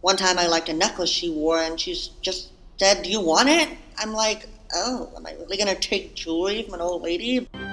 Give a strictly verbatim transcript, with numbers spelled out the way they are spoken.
one time I liked a necklace she wore, and she's just said, "Do you want it?" I'm like, oh, am I really gonna take jewelry from an old lady?